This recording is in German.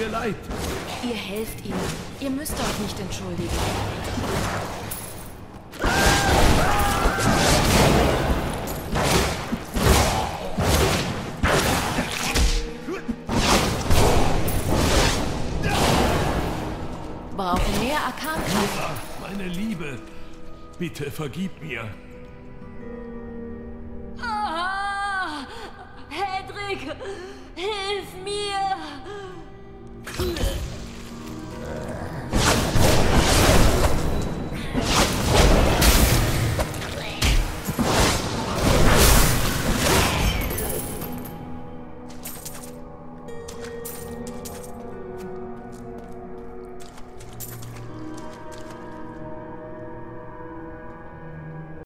mir leid. Ihr helft ihm. Ihr müsst euch nicht entschuldigen. Brauchen mehr Arkankraft. Meine Liebe, bitte vergib mir. Ah, Hedrick, hilf mir!